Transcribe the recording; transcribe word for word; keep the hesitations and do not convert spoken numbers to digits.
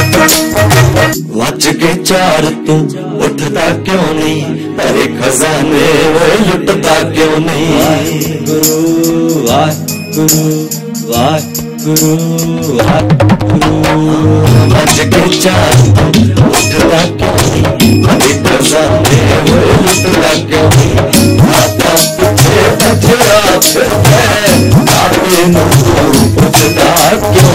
वच के चार तू उठता क्यों नहीं, तेरे खजाने वो लुटता क्यों नहीं। गुरु वाहिगुरु वाहिगुरु वाहिगुरु। वच के चार तू उठता क्यों नहीं, तेरे खजाने वो लुटता क्यों नहीं। माता तुझे बजरा फिरते, आगे नू पूछता क्यों